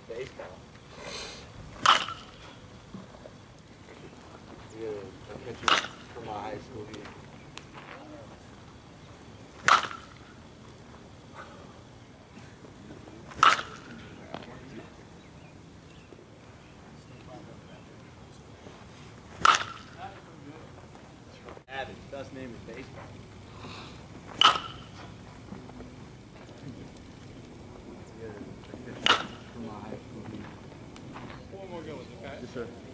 Baseball. Yeah, a picture from my high school here. Abby's best name is baseball. Yeah, a picture from my high school here. Four more goals, okay? Yes, sir.